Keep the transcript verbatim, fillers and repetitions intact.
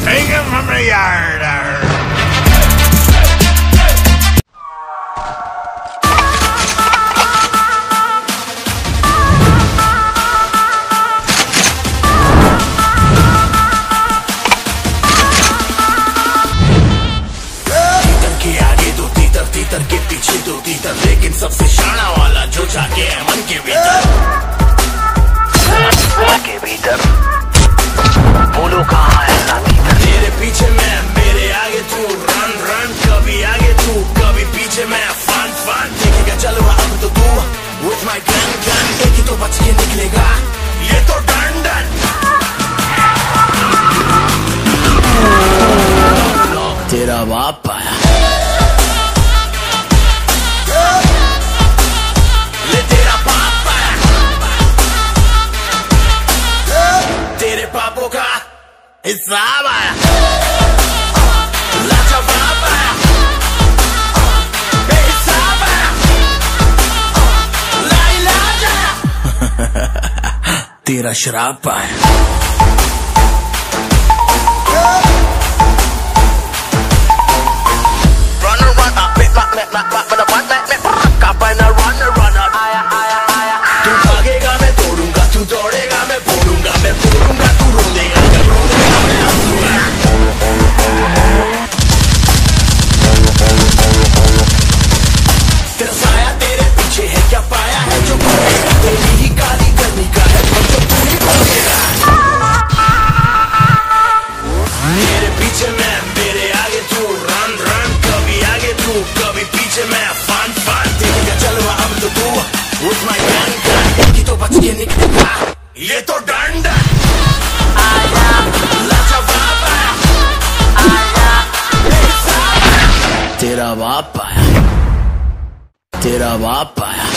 Take him from the yard. तीतर के पीछे दो तीतर, लेकिन सबसे शाना वाला जो जाके है मन के भीतर। मन के भीतर बोलो कहाँ है ना तीतर। तेरे पीछे मैं, मेरे आगे तू, रन रन, कभी आगे तू कभी पीछे मैं, फन फन देखेगा चलवा अब तो तू with my gun gun। एक ही तो बच के निकलेगा ये तो डन डन। तेरा बाप आया, पापों का हिसाब आया, लाजवाब आया, बेहिसाब आया, लाइलाज आया। तेरा शराब आया। Runner runner, bit back, bit back, back, but I want that, bit back, up and a runner runner, आया आया आया। तू भागेगा मैं तोड़ूंगा, तू दौड़ेगा मैं फोड़ूंगा, मैं फोड़ूंगा तू रोलेगा, जब रोलेगा मैं हंसूंगा। तेरा साया तेरे पीछे है, क्या पाया है जो खोलेगा, तेरी ही काली करनी का है पर जो तू ही खोलेगा। मेरे पीछे मैं, मेरे आगे तू, रन रन, कभी आगे तू कभी पीछे मैं, फन फन देखेगा चलवा अब तो तू with my gun gun। एक ही तो बच के निकलेगा ये तो डन डन। आया लाजवाब आया, आया बेहिसाब आया। तेरा बाप आया, तेरा बाप आया।